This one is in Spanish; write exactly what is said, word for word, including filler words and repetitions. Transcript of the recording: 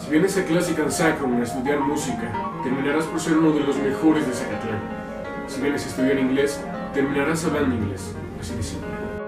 Si vienes a Classical Sacrum a estudiar música, terminarás por ser uno de los mejores de Zacatlán. Si vienes a estudiar inglés, terminarás hablando inglés, así de simple.